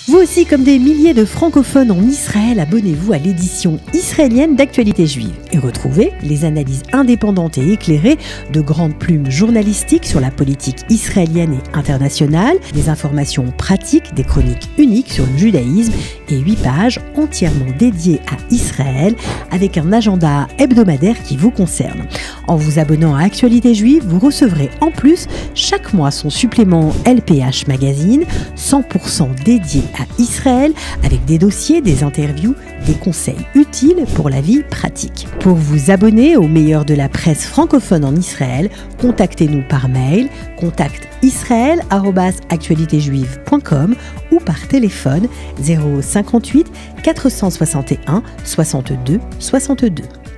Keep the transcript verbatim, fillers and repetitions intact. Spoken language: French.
Vous aussi, comme des milliers de francophones en Israël, abonnez-vous à l'édition israélienne d'Actualité juive et retrouvez les analyses indépendantes et éclairées de grandes plumes journalistiques sur la politique israélienne et internationale, des informations pratiques, des chroniques uniques sur le judaïsme et huit pages entièrement dédiées à Israël avec un agenda hebdomadaire qui vous concerne. En vous abonnant à Actualité juive, vous recevrez en plus chaque mois son supplément L P H Magazine, cent pour cent dédié à Israël, avec des dossiers, des interviews, des conseils utiles pour la vie pratique. Pour vous abonner au meilleur de la presse francophone en Israël, contactez-nous par mail contact israël arobase actualité juive point com ou par téléphone zéro cinquante-huit quatre cent soixante et un soixante-deux soixante-deux.